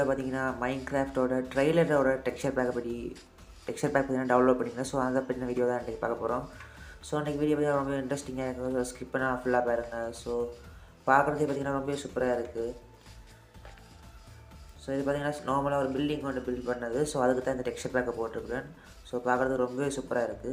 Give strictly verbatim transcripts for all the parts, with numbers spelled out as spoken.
பார்த்தீங்கன்னா மைன்கிராஃப்டோட ட்ரெய்லரோட டெக்ஸ்சர் பேக்கை பற்றி டெக்ஸ்சர் பேக் பார்த்தீங்கன்னா டவுன்லோட் பண்ணிக்கலாம். ஸோ அதை பற்றின வீடியோ தான் இன்றைக்கி பார்க்க போகிறோம். ஸோ அன்றைக்கி வீடியோ பார்த்தீங்கன்னா ரொம்ப இன்ட்ரெஸ்டிங்காக இருக்குது. ஸ்கிப் பண்ணால் ஃபுல்லாக பாருங்கள். ஸோ பார்க்குறதே பார்த்தீங்கன்னா ரொம்ப சூப்பராக இருக்குது. ஸோ இது பார்த்தீங்கன்னா நார்மலாக ஒரு பில்டிங் ஒன்று பில்ட் பண்ணது. ஸோ அதுக்கு தான் இந்த டெக்ஸ்சர் பேக்கை போட்டிருக்கிறேன். ஸோ பார்க்குறது ரொம்பவே சூப்பராக இருக்குது.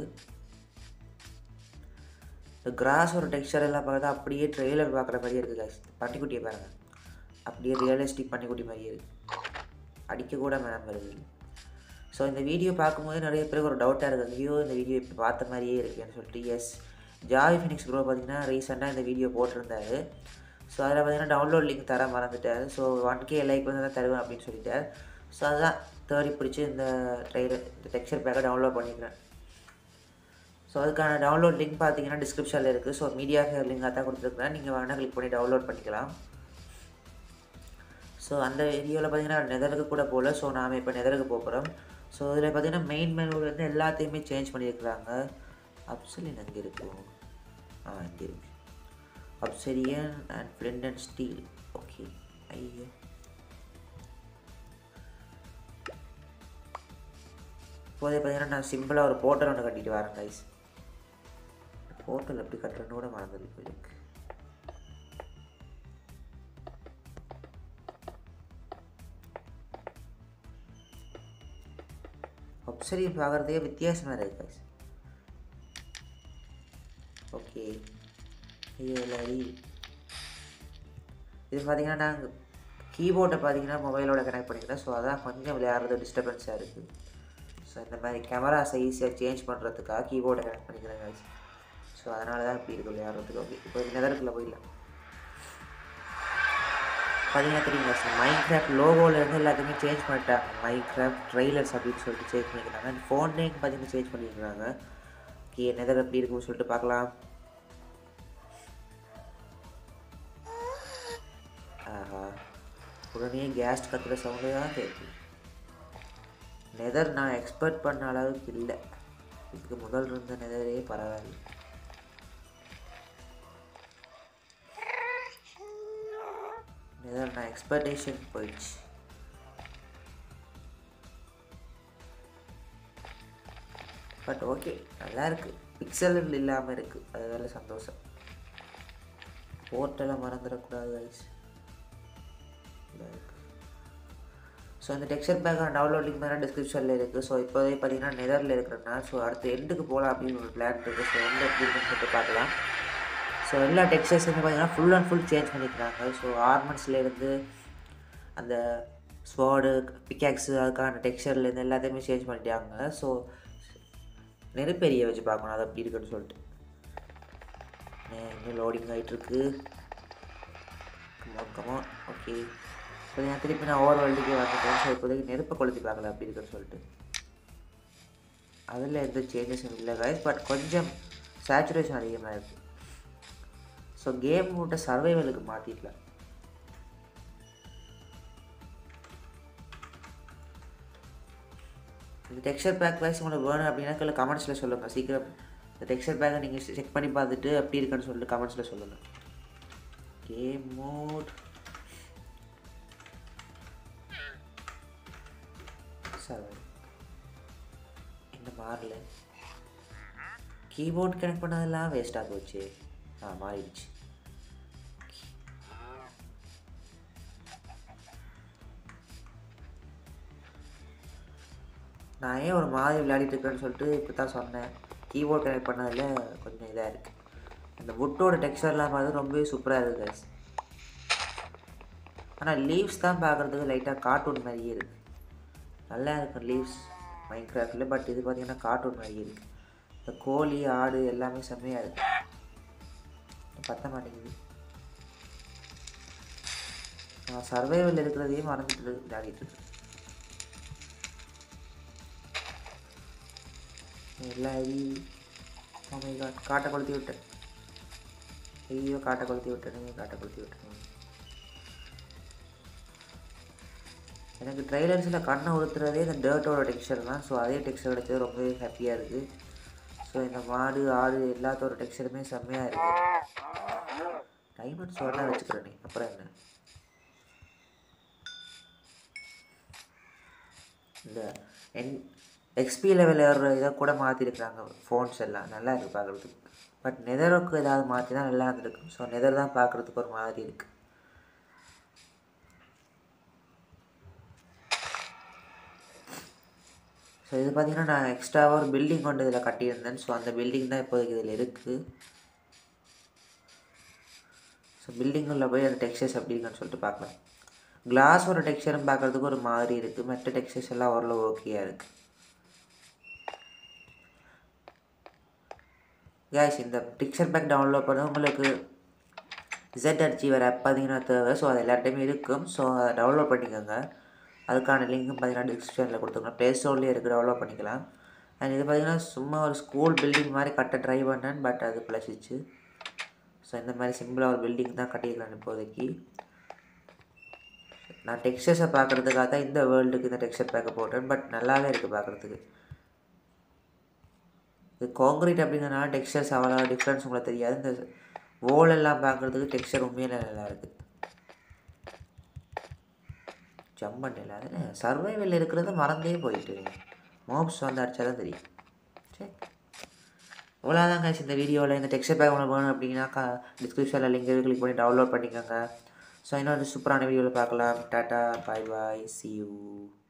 இந்த கிராஸோட டெக்ஸ்சர் எல்லாம் பார்த்தா அப்படியே ட்ரெய்லர் பார்க்குற மாதிரியே இருக்குது கைஸ். பன்னிக்குட்டியை பாருங்கள், அப்படியே ரியலிஸ்டிக் பன்னிக்குட்டி மாதிரியே இருக்குது. அடிக்கக்கூட மேம் வருது. ஸோ இந்த வீடியோ பார்க்கும்போது நிறைய பேருக்கு ஒரு டவுட்டாக இருக்குது, ஐயோ இந்த வீடியோ இப்போ பார்த்த மாதிரியே இருக்குன்னு சொல்லிட்டு. எஸ், ஜாய் ஃபினிக்ஸ் ப்ரோ பார்த்தீங்கன்னா ரீசெண்டாக இந்த வீடியோ போட்டிருந்தாரு. ஸோ அதில் பார்த்தீங்கன்னா டவுன்லோட் லிங்க் தர மறந்துட்டார். ஸோ ஒன் கே லைக் வந்து தான் தருவேன் அப்படின்னு சொல்லிட்டார். ஸோ அதுதான் தேடி பிடிச்சி இந்த ட்ரெய்லர் இந்த டெக்ஸ்சர் பேக்கை டவுன்லோட் பண்ணிக்கிறேன். ஸோ அதுக்கான டவுன்லோட் லிங்க் பார்த்தீங்கன்னா டிஸ்கிரிப்ஷனில் இருக்குது. ஸோ மீடியா ஃபேர் லிங்காக தான் கொடுத்துருக்குறேன், நீங்கள் வேணால் கிளிக் பண்ணி டவுன்லோட் பண்ணிக்கலாம். ஸோ அந்த வீடியோவில் பார்த்தீங்கன்னா நெதருக்கு கூட போகல. ஸோ நாம் இப்போ நெதருக்கு போகிறோம். ஸோ இதில் பார்த்தீங்கன்னா மெயின் மெனுலேருந்து எல்லாத்தையுமே சேஞ்ச் பண்ணியிருக்கிறாங்க. அப்சலின் அங்கே இருக்கும், ஆ இங்கே இருக்கு. Obsidian and flint and steel. Okay, ஐயோ இப்போதே பார்த்தீங்கன்னா நான் சிம்பிளாக ஒரு போர்ட்டல் ஒன்று கட்டிட்டு வரேன் கைஸ். போர்ட்டல் எப்படி கட்டுறேன்னு கூட மறந்துது எனக்கு. அப்சரியன் பார்க்குறதே வித்தியாசமாக இருக்குது கைஸ். ஓகே, இது இது பார்த்தீங்கன்னா நாங்கள் கீபோர்டை பார்த்தீங்கன்னா மொபைலோட கனெக்ட் பண்ணிக்கிறேன். ஸோ அதான் கொஞ்சம் விளையாடுறது டிஸ்டர்பன்ஸாக இருக்குது. ஸோ இந்த மாதிரி கேமராஸை ஈஸியாக சேஞ்ச் பண்ணுறதுக்காக கீபோர்டை கனெக்ட் பண்ணிக்கிறேன் கைஸ். ஸோ அதனால தான் இப்படி இருக்குது விளையாடுறதுக்கு. ஓகே, இப்போ நெதருக்குள்ளே போயிடலாம். பார்த்தீங்கன்னா தெரியுங்க, மைன்கிராஃப்ட் லோகோலேருந்து எல்லாத்தையுமே சேஞ்ச் பண்ணிட்டாங்க. மைன்கிராஃப்ட் ட்ரெய்லர்ஸ் அப்படின்னு சொல்லிட்டு சேஞ்ச் பண்ணிக்கிறாங்க. ஃபோன் நேம் பார்த்தீங்கன்னா சேஞ்ச் பண்ணியிருக்கிறாங்க. ஓகே, நெதர் எப்படி இருக்குன்னு சொல்லிட்டு பார்க்கலாம். ஆஹா, உடனே கேஸ் கத்துற சவுண்டு தான் கேட்குது. நெதர் நான் எக்ஸ்பெக்ட் பண்ண அளவுக்கு இல்லை. இதுக்கு முதல் இருந்த நெதரே பரவாயில்ல. நெதர் நான் எக்ஸ்பெக்டேஷன் போயிடுச்சு. பட் ஓகே, நல்லா இருக்குது. பிக்சல் இல்லாமல் இருக்குது, அது வேலை சந்தோஷம். போர்ட்டெல்லாம் மறந்துடக்கூடாது கைஸ். ஸோ இந்த டெக்ஸ்சர் பேக்கான டவுன்லோட் லிங்க் மேலே டிஸ்கிரிப்ஷனில் இருக்குது. ஸோ இப்போதே பார்த்தீங்கன்னா நெதரில் இருக்கிறேன்னா, ஸோ அடுத்து எண்டுக்கு போகலாம் அப்படின்னு ஒரு பிளான் இருக்குது. ஸோ எந்த எப்படி இருக்குன்னு சொல்லிட்டு பார்க்கலாம். ஸோ எல்லா டெக்ஸ்சர்ஸுமே பார்த்தீங்கன்னா ஃபுல் அண்ட் ஃபுல் சேஞ்ச் பண்ணிக்கிறாங்க. ஸோ ஆர்மெண்ட்ஸ்லேருந்து அந்த ஸ்வார்டு பிக்காக்ஸு அதுக்கான டெக்ஸ்சர்லேருந்து எல்லாத்தையுமே சேஞ்ச் பண்ணிட்டாங்க. ஸோ நெருப்பெரிய வச்சு பார்க்கணும் அது அப்படி இருக்குன்னு சொல்லிட்டு. இன்னும் லோடிங் ஆகிட்டுருக்கு. Come on come on. ஓகே, இப்போ நான் திருப்பி நான் ஓவர் வேர்ல்டுக்கே வந்துட்டேன். ஸோ இப்போதைக்கு நெருப்பை கொளுத்தி பார்க்கல அப்படி இருக்குன்னு சொல்லிட்டு. அதில் எந்த சேஞ்சஸும் இல்லை கைஸ், பட் கொஞ்சம் சேச்சுரேஷன் அதிகமாக இருக்குது. ஸோ கேம் மூட்டை சர்வைவலுக்கு மாற்றிக்கலாம். இந்த டெக்ஸ்சர் பேக் வைஸ் உங்களுக்கு வேணும் அப்படின்னா கீழே கமெண்ட்ஸில் சொல்லுங்கள். சீக்கிரம் இந்த டெக்ஸ்சர் பேக்கை நீங்கள் செக் பண்ணி பார்த்துட்டு அப்படி இருக்குன்னு சொல்லிட்டு கமெண்ட்ஸில் சொல்லுங்கள். கேம் மோட் என்ன மாறல. கீபோர்ட் கனெக்ட் பண்ணதெல்லாம் வேஸ்ட்டாக போச்சு. ஆ மாறிடுச்சு. நான் ஏன் ஒரு மாதிரி விளையாடிட்டு இருக்கேன்னு சொல்லிட்டு இப்போ தான் சொன்னேன். கீபோர்ட் கனெக்ட் பண்ணதில் கொஞ்சம் இதாக இருக்குது. அந்த வுட்டோட டெக்ஸ்சர்லாம் பார்த்து ரொம்பவே சூப்பராக இருக்குது கைஸ். ஆனால் லீவ்ஸ் தான் பார்க்குறதுக்கு லைட்டாக கார்ட்டூன் மாதிரியே இருக்குது. நல்லா இருக்கும் லீவ்ஸ் மைன்கிராஃப்டில். பட் இது பார்த்திங்கன்னா கார்ட்டூன் மாதிரியே இருக்குது. இந்த கோழி ஆடு எல்லாமே செம்மையாக இருக்குது. பத்த மாட்டேங்குது. நான் சர்வைவல் இருக்கிறதையே மறந்துட்டு விளையாடிட்டு இருக்கேன். எல்லா ஐ காட்டை கொளுத்தி விட்டேன். ஐயோ காட்டை கொளுத்தி விட்டேனே காட்டை கொளுத்தி விட்டேன். எனக்கு ட்ரைலர்ஸில் கண்ணை உறுத்துறதே இந்த டர்ட்டோட டெக்ஸ்சர் தான். ஸோ அதே டெக்ஸ்சர் கிடைச்சது ரொம்பவே ஹாப்பியாக இருக்குது. ஸோ இந்த மாடு ஆடு எல்லாத்தோட டெக்ஸ்சருமே செம்மையாக இருக்குது. டைமண்ட் சோர்டாக வச்சுக்கிறேனே, அப்புறம் என்ன. இந்த என் எக்ஸ்பி லெவலில் வர இதை கூட மாற்றிருக்கிறாங்க ஃபோன்ஸ் எல்லாம் நல்லா இருக்குது பார்க்குறதுக்கு. பட் நெதருக்கு ஏதாவது மாற்றினா நல்லா இருந்திருக்கு. ஸோ நெதர் தான் பார்க்குறதுக்கு ஒரு மாதிரி இருக்குது. ஸோ இது பார்த்திங்கன்னா நான் எக்ஸ்ட்ராவாக ஒரு பில்டிங் கொண்டு இதில் கட்டியிருந்தேன். ஸோ அந்த பில்டிங் தான் இப்போதைக்கு இதில் இருக்குது. ஸோ பில்டிங்குள்ளே போய் அந்த டெக்ஸ்சர்ஸ் எப்படி இருக்குன்னு சொல்லிட்டு பார்க்கலாம். கிளாஸோட டெக்ஸ்சரும் பார்க்குறதுக்கு ஒரு மாதிரி இருக்குது. மற்ற டெக்ஸ்சர்ஸ் எல்லாம் ஓரளவு ஓகேயாக இருக்குது. கேஸ் இந்த பிக்சர் பேக் டவுன்லோட் பண்ண உங்களுக்கு இசட் அச்சீவர் ஆப் பார்த்தீங்கன்னா தேவை. ஸோ அது எல்லா டைமும் இருக்கும். ஸோ அதை டவுன்லோட் பண்ணிக்கோங்க. அதுக்கான லிங்க்கும் பார்த்தீங்கன்னா டிஸ்கிரிப்ஷனில் கொடுத்துருக்கோம். ப்ளே ஸ்டோர்லேயே இருக்குது, டவுன்லோட் பண்ணிக்கலாம். அண்ட் இது பார்த்திங்கன்னா சும்மா ஒரு ஸ்கூல் பில்டிங் மாதிரி கட்ட ட்ரை பண்ணேன். பட் அது பிழைச்சிச்சு. ஸோ இந்த மாதிரி சிம்பிளாக ஒரு பில்டிங் தான் கட்டிக்கலாம் இப்போதைக்கு. நான் டெக்ஸ்சர்ஸை பார்க்குறதுக்காக தான் இந்த வேர்ல்டுக்கு இந்த டெக்ஸ்சர் பேக்கை போட்டேன். பட் நல்லாவே இருக்குது பார்க்குறதுக்கு. இது காங்கிரீட் அப்படிங்கிறனால டெக்ஸ்சர்ஸ் அவ்வளோ டிஃப்ரென்ஸ் உங்களுக்கு தெரியாது. இந்த வோல் எல்லாம் பார்க்குறதுக்கு டெக்ஸ்சர் உண்மையிலே நல்லா இருக்குது. ஜம்ப் பண்ணல அது சர்வைவல் இருக்கிறத மறந்தே போயிட்டு மோப்ஸ் வந்து அடித்தா தான் தெரியும். சரி இவ்வளோதான் காய்ச்சி இந்த வீடியோவில். இந்த டெக்ஸ்சர் பேக் உங்களுக்கு வேணும் அப்படின்னாக்கா டிஸ்கிரிப்ஷனில் லிங்க் கிளிக் பண்ணி டவுன்லோட் பண்ணிக்கோங்க. ஸோ இன்னொரு சூப்பரான வீடியோவில் பார்க்கலாம். Tata, bye bye, see you.